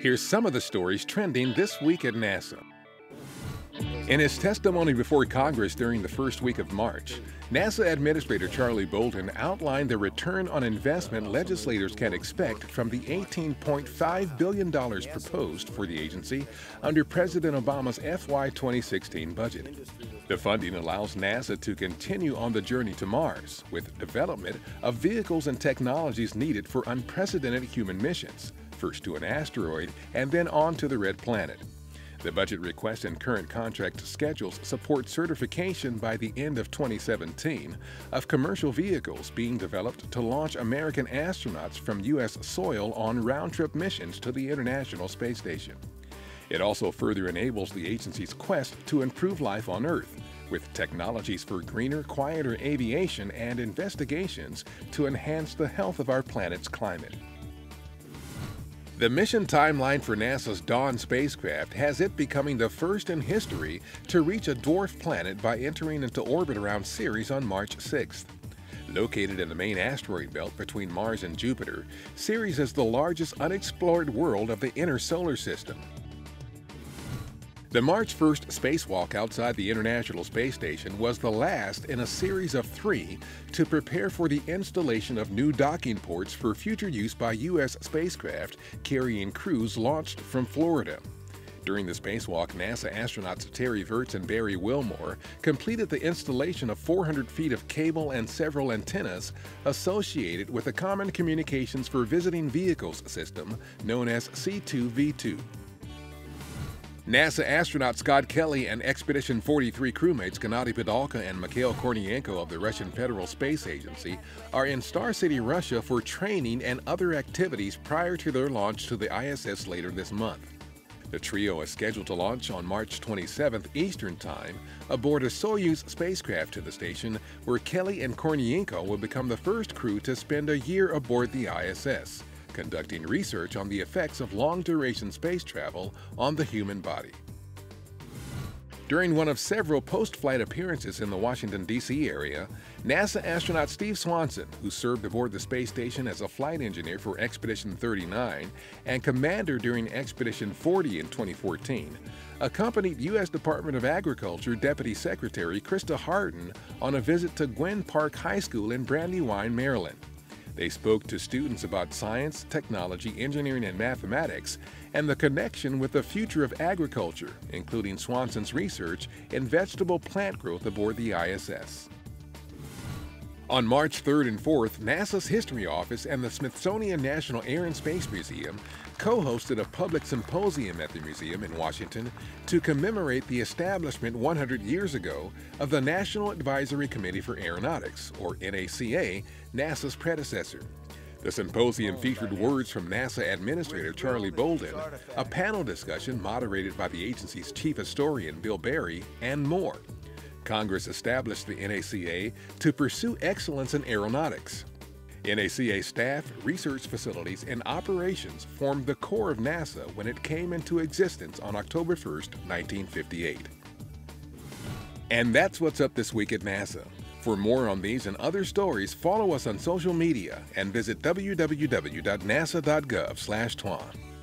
Here's some of the stories trending this week at NASA. In his testimony before Congress during the first week of March, NASA Administrator Charlie Bolden outlined the return on investment legislators can expect from the $18.5 billion proposed for the agency under President Obama's FY 2016 budget. The funding allows NASA to continue on the journey to Mars with development of vehicles and technologies needed for unprecedented human missions, first to an asteroid and then on to the Red Planet. The budget request and current contract schedules support certification by the end of 2017 of commercial vehicles being developed to launch American astronauts from U.S. soil on round-trip missions to the International Space Station. It also further enables the agency's quest to improve life on Earth, with technologies for greener, quieter aviation and investigations to enhance the health of our planet's climate. The mission timeline for NASA's Dawn spacecraft has it becoming the first in history to reach a dwarf planet by entering into orbit around Ceres on March 6th. Located in the main asteroid belt between Mars and Jupiter, Ceres is the largest unexplored world of the inner solar system. The March 1st spacewalk outside the International Space Station was the last in a series of 3 to prepare for the installation of new docking ports for future use by U.S. spacecraft carrying crews launched from Florida. During the spacewalk, NASA astronauts Terry Virts and Barry Wilmore completed the installation of 400 feet of cable and several antennas associated with the Common Communications for Visiting Vehicles system known as C2V2. NASA astronaut Scott Kelly and Expedition 43 crewmates Gennady Padalka and Mikhail Kornienko of the Russian Federal Space Agency are in Star City, Russia for training and other activities prior to their launch to the ISS later this month. The trio is scheduled to launch on March 27th Eastern Time aboard a Soyuz spacecraft to the station, where Kelly and Kornienko will become the first crew to spend a year aboard the ISS, conducting research on the effects of long-duration space travel on the human body. During one of several post-flight appearances in the Washington, D.C. area, NASA astronaut Steve Swanson, who served aboard the space station as a flight engineer for Expedition 39 and commander during Expedition 40 in 2014, accompanied U.S. Department of Agriculture Deputy Secretary Krista Harden on a visit to Gwen Park High School in Brandywine, Maryland. They spoke to students about science, technology, engineering, and mathematics, and the connection with the future of agriculture, including Swanson's research in vegetable plant growth aboard the ISS. On March 3rd and 4th, NASA's History Office and the Smithsonian National Air and Space Museum co-hosted a public symposium at the museum in Washington to commemorate the establishment 100 years ago of the National Advisory Committee for Aeronautics, or NACA, NASA's predecessor. The symposium featured words from NASA Administrator Charlie Bolden, a panel discussion moderated by the agency's chief historian Bill Berry, and more. Congress established the NACA to pursue excellence in aeronautics. NACA staff, research facilities, and operations formed the core of NASA when it came into existence on October 1, 1958. And that's what's up this week at NASA. For more on these and other stories, follow us on social media and visit www.nasa.gov/twan.